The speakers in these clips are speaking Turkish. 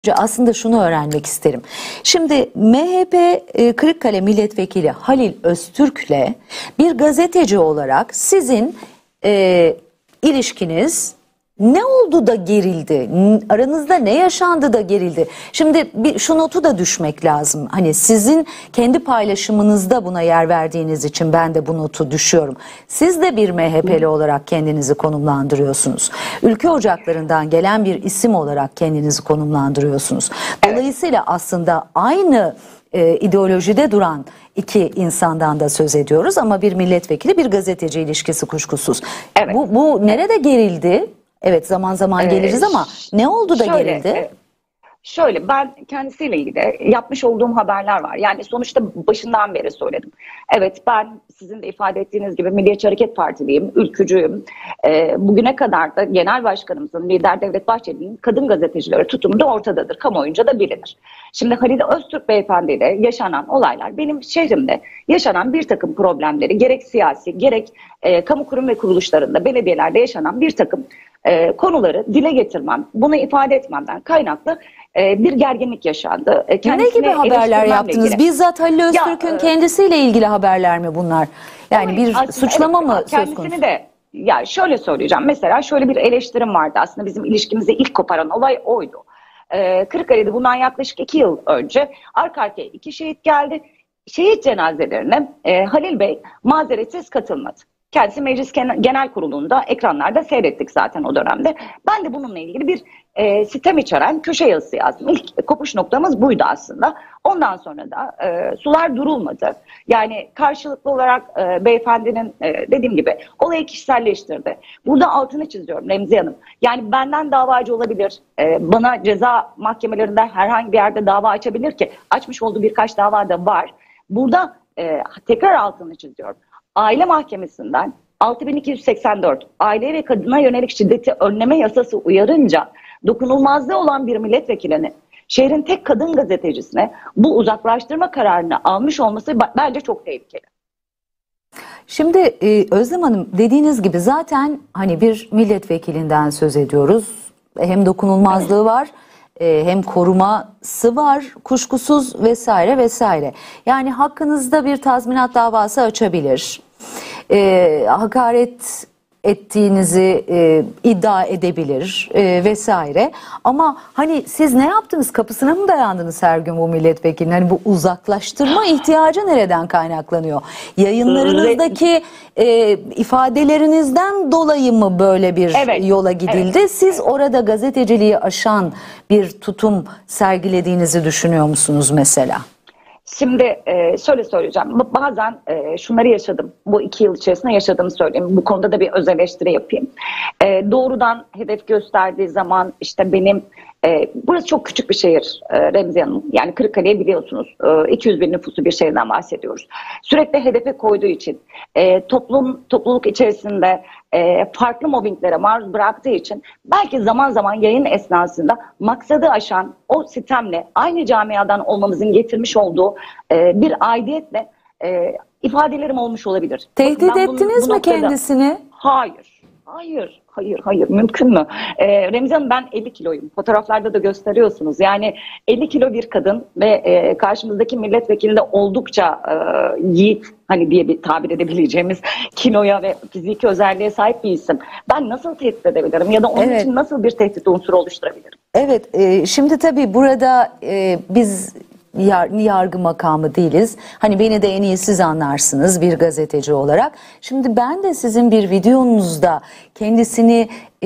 Aslında şunu öğrenmek isterim. Şimdi MHP Kırıkkale Milletvekili Halil Öztürk'le bir gazeteci olarak sizin ilişkiniz ne oldu da gerildi? Aranızda ne yaşandı da gerildi? Şimdi şu notu da düşmek lazım. Hani sizin kendi paylaşımınızda buna yer verdiğiniz için ben de bu notu düşüyorum. Siz de bir MHP'li olarak kendinizi konumlandırıyorsunuz. Ülke ocaklarından gelen bir isim olarak kendinizi konumlandırıyorsunuz. Dolayısıyla aslında aynı ideolojide duran iki insandan da söz ediyoruz ama bir milletvekili bir gazeteci ilişkisi kuşkusuz. Evet. Bu nerede gerildi? Evet, zaman zaman geliriz ama ne oldu da gerildi? Şöyle, ben kendisiyle ilgili yapmış olduğum haberler var. Yani sonuçta başından beri söyledim. Evet, ben sizin de ifade ettiğiniz gibi Milliyetçi Hareket Partiliyim, ülkücüyüm. Bugüne kadar da Genel Başkanımızın, Lider Devlet Bahçeli'nin kadın gazetecileri tutumu da ortadadır. Kamuoyunca da bilinir. Şimdi Halil Öztürk beyefendiyle yaşanan olaylar, benim şehrimde yaşanan bir takım problemleri, gerek siyasi, gerek kamu kurum ve kuruluşlarında, belediyelerde yaşanan bir takım konuları dile getirmem, bunu ifade etmemden kaynaklı bir gerginlik yaşandı. Ne gibi haberler yaptınız? Bizzat Halil Öztürk'ün kendisiyle ilgili haberler mi bunlar? Yani bir suçlama mı söz konusu? Ya şöyle söyleyeceğim. Mesela şöyle bir eleştirim vardı. Aslında bizim ilişkimizi ilk koparan olay oydu. Kırıkkale'de bundan yaklaşık 2 yıl önce arka arkaya 2 şehit geldi. Şehit cenazelerine Halil Bey mazeretsiz katılmadı. Kendisi Meclis Genel Kurulu'nda ekranlarda seyrettik zaten o dönemde. Ben de bununla ilgili bir sitem içeren köşe yazısı yazdım. İlk kopuş noktamız buydu aslında. Ondan sonra da sular durulmadı. Yani karşılıklı olarak beyefendinin dediğim gibi olayı kişiselleştirdi. Burada altını çiziyorum Remziye Hanım. Yani benden davacı olabilir. Bana ceza mahkemelerinde herhangi bir yerde dava açabilir ki açmış olduğu birkaç dava da var. Burada tekrar altını çiziyorum. Aile Mahkemesi'nden 6284 aile ve kadına yönelik şiddeti önleme yasası uyarınca dokunulmazlığı olan bir milletvekilinin şehrin tek kadın gazetecisine bu uzaklaştırma kararını almış olması bence çok tehlikeli. Şimdi Özlem Hanım, dediğiniz gibi zaten hani bir milletvekilinden söz ediyoruz. Hem dokunulmazlığı var, hem koruması var kuşkusuz vesaire vesaire. Yani hakkınızda bir tazminat davası açabilir. Hakaret ettiğinizi iddia edebilir vesaire. Ama hani siz ne yaptınız? Kapısına mı dayandınız her gün bu milletvekilinin? Hani bu uzaklaştırma ihtiyacı nereden kaynaklanıyor? Yayınlarınızdaki ifadelerinizden dolayı mı böyle bir yola gidildi? Evet. Siz orada gazeteciliği aşan bir tutum sergilediğinizi düşünüyor musunuz mesela? Şimdi şöyle söyleyeceğim. Bazen şunları yaşadım. Bu 2 yıl içerisinde yaşadığımı söyleyeyim. Bu konuda da bir öz eleştiri yapayım. Doğrudan hedef gösterdiği zaman işte benim burası çok küçük bir şehir Remziye Hanım. Yani Kırıkkale'yi biliyorsunuz. 200 bin nüfusu bir şehirden bahsediyoruz. Sürekli hedefe koyduğu için topluluk içerisinde farklı mobbinglere maruz bıraktığı için belki zaman zaman yayın esnasında maksadı aşan o sitemle aynı camiadan olmamızın getirmiş olduğu bir aidiyetle ifadelerim olmuş olabilir. Tehdit ettiniz mi kendisini? Hayır. Hayır. Mümkün mü? Remziye Hanım, ben 50 kiloyum. Fotoğraflarda da gösteriyorsunuz. Yani 50 kilo bir kadın ve karşımızdaki milletvekili de oldukça yiğit, hani diye bir tabir edebileceğimiz kiloya ve fiziki özelliğe sahip bir isim. Ben nasıl tehdit edebilirim ya da onun için nasıl bir tehdit unsuru oluşturabilirim? Evet, şimdi tabii burada biz yargı makamı değiliz. Hani beni de en iyi siz anlarsınız bir gazeteci olarak. Şimdi ben de sizin bir videonuzda kendisini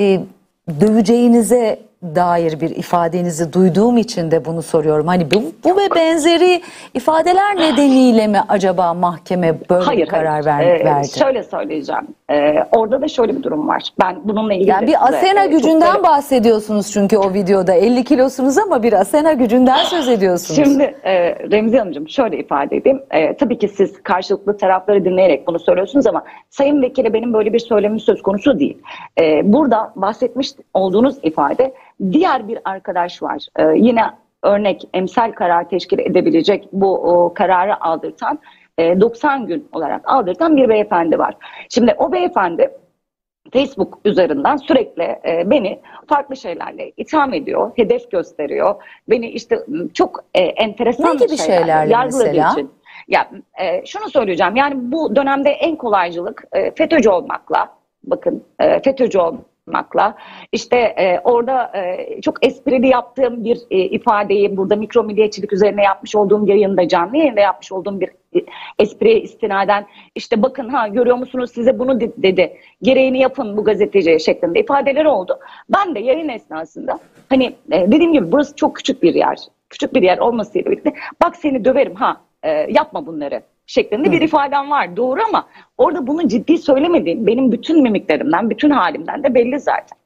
döveceğinize dair bir ifadenizi duyduğum için de bunu soruyorum. Hani bu ve benzeri ifadeler nedeniyle mi acaba mahkeme böyle bir karar verdi? Şöyle söyleyeceğim. Orada da şöyle bir durum var. Ben bununla ilgili... Yani bir Asena gücünden bahsediyorsunuz çünkü o videoda 50 kilosunuz ama bir Asena gücünden söz ediyorsunuz. Şimdi Remziye Hanımcığım şöyle ifade edeyim. Tabii ki siz karşılıklı tarafları dinleyerek bunu söylüyorsunuz ama Sayın Vekil'e benim böyle bir söylemim söz konusu değil. Burada bahsetmiş olduğunuz ifade diğer bir arkadaş var. Yine örnek emsal karar teşkil edebilecek bu kararı aldırtan 90 gün olarak aldırtan bir beyefendi var. Şimdi o beyefendi Facebook üzerinden sürekli beni farklı şeylerle itham ediyor, hedef gösteriyor. Beni işte çok enteresan Ne gibi şeylerle yargıladığı mesela? için. Ya şunu söyleyeceğim. Yani bu dönemde en kolaycılık FETÖ'cü olmakla, bakın FETÖ'cü olmakla, işte orada çok esprili yaptığım bir ifadeyi burada mikro milliyetçilik üzerine yapmış olduğum yayında, canlı yayında yapmış olduğum bir espriye istinaden, işte bakın ha görüyor musunuz size bunu dedi, gereğini yapın bu gazeteci şeklinde ifadeler oldu. Ben de yayın esnasında hani dediğim gibi burası çok küçük bir yer. Küçük bir yer olmasıyla birlikte bak seni döverim ha yapma bunları şeklinde bir ifadem var. Doğru ama orada bunu ciddi söylemediğim benim bütün mimiklerimden, bütün halimden de belli zaten.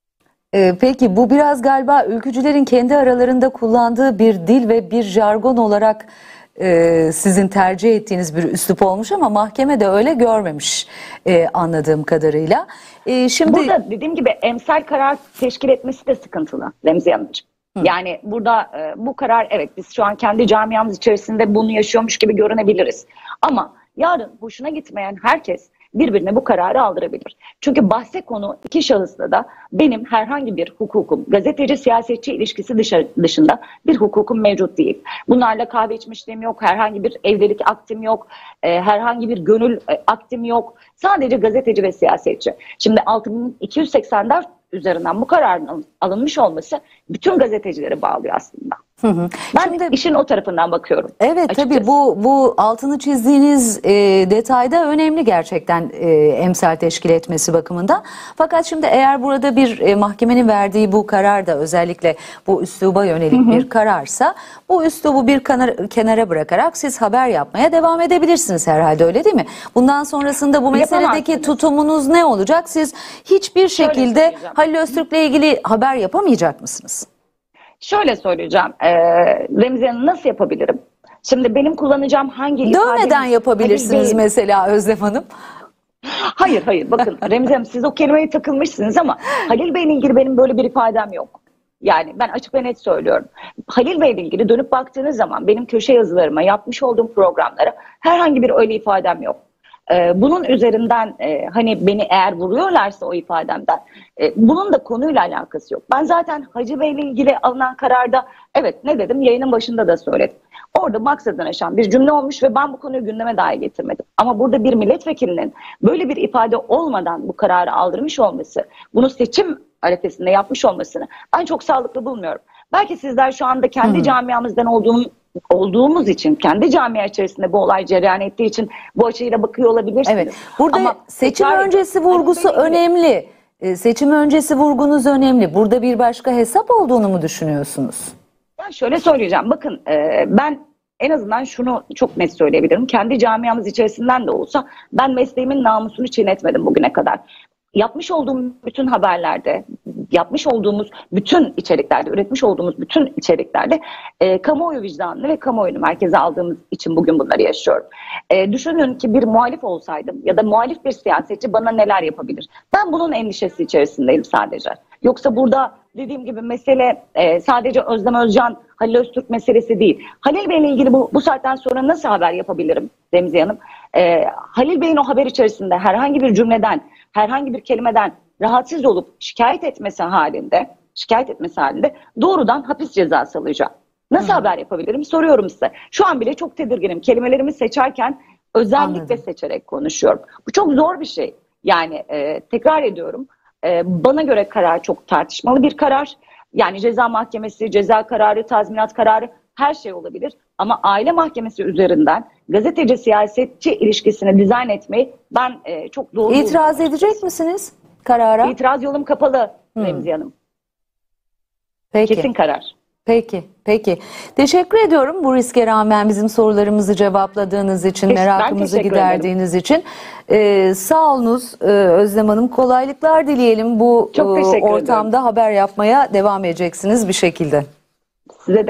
Peki bu biraz galiba ülkücülerin kendi aralarında kullandığı bir dil ve bir jargon olarak sizin tercih ettiğiniz bir üslup olmuş ama mahkeme de öyle görmemiş anladığım kadarıyla. Şimdi burada dediğim gibi emsal karar teşkil etmesi de sıkıntılı Remziye Hanımcığım. Yani burada bu karar evet biz şu an kendi camiamız içerisinde bunu yaşıyormuş gibi görünebiliriz. Ama yarın hoşuna gitmeyen herkes birbirine bu kararı aldırabilir. Çünkü bahse konu iki şahısla da benim herhangi bir hukukum, gazeteci siyasetçi ilişkisi dışında bir hukukum mevcut değil. Bunlarla kahve içmişliğim yok, herhangi bir evlilik aktim yok, herhangi bir gönül aktim yok. Sadece gazeteci ve siyasetçi. Şimdi 6284 üzerinden bu kararın alınmış olması bütün gazetecileri bağlıyor aslında. Ben Şimdi işin o tarafından bakıyorum. evet açıkçası. tabii bu altını çizdiğiniz detayda önemli gerçekten emsal teşkil etmesi bakımından. Fakat şimdi eğer burada bir mahkemenin verdiği bu karar da özellikle bu üsluba yönelik bir kararsa bu üslubu bir kenara bırakarak siz haber yapmaya devam edebilirsiniz herhalde, öyle değil mi? Bundan sonrasında bu meseledeki tutumunuz ne olacak? Siz hiçbir şekilde Halil Öztürk'le ilgili haber yapamayacak mısınız? Şöyle söyleyeceğim. Remziye Hanım nasıl yapabilirim? Şimdi benim kullanacağım hangi ifade... Dövmeden yapabilirsiniz mesela Özlem Hanım. Hayır. Bakın Remziye Hanım siz o kelimeye takılmışsınız ama Halil Bey'le ilgili benim böyle bir ifadem yok. Yani ben açık ve net söylüyorum. Halil Bey'le ilgili dönüp baktığınız zaman benim köşe yazılarıma, yapmış olduğum programlara herhangi bir öyle ifadem yok. Bunun üzerinden hani beni eğer vuruyorlarsa o ifademden bunun da konuyla alakası yok. Ben zaten Hacı Bey'le ilgili alınan kararda evet ne dedim yayının başında da söyledim. Orada maksadını aşan bir cümle olmuş ve ben bu konuyu gündeme dahi getirmedim. Ama burada bir milletvekilinin böyle bir ifade olmadan bu kararı aldırmış olması, bunu seçim arifesinde yapmış olmasını ben çok sağlıklı bulmuyorum. Belki sizler şu anda kendi camiamızdan olduğumuz için, kendi camia içerisinde bu olay cereyan ettiği için bu açıyla bakıyor olabilirsiniz. Evet. Burada ama seçim öncesi vurgusu önemli. Seçim öncesi vurgunuz önemli. Burada bir başka hesap olduğunu mu düşünüyorsunuz? Ben şöyle söyleyeceğim. Bakın ben en azından şunu çok net söyleyebilirim. Kendi camiamız içerisinden de olsa ben mesleğimin namusunu çiğnetmedim bugüne kadar. Yapmış olduğum bütün haberlerde, yapmış olduğumuz bütün içeriklerde, üretmiş olduğumuz bütün içeriklerde kamuoyu vicdanını ve kamuoyunu merkeze aldığımız için bugün bunları yaşıyorum. Düşünün ki bir muhalif olsaydım ya da muhalif bir siyasetçi bana neler yapabilir? Ben bunun endişesi içerisindeyim sadece. Yoksa burada dediğim gibi mesele sadece Özlem Özcan, Halil Öztürk meselesi değil. Halil Bey'le ilgili bu saatten sonra nasıl haber yapabilirim Remziye Hanım? Halil Bey'in o haber içerisinde herhangi bir cümleden, herhangi bir kelimeden rahatsız olup şikayet etmesi halinde doğrudan hapis cezası alacağım. Nasıl haber yapabilirim? Soruyorum size. Şu an bile çok tedirginim. Kelimelerimi seçerken özellikle seçerek konuşuyorum. Bu çok zor bir şey. Yani tekrar ediyorum. Bana göre karar çok tartışmalı bir karar. Yani ceza mahkemesi, ceza kararı, tazminat kararı her şey olabilir. Ama aile mahkemesi üzerinden gazeteci siyasetçi ilişkisini dizayn etmeyi ben çok doğru buluyorum. İtiraz edecek misiniz karara? İtiraz yolum kapalı Remziye Hanım. Peki. Kesin karar. Peki. Teşekkür ediyorum bu riske rağmen bizim sorularımızı cevapladığınız için, merakımızı giderdiğiniz için. Sağ olunuz Özlem Hanım. Kolaylıklar dileyelim. Bu ortamda haber yapmaya devam edeceksiniz bir şekilde. Size de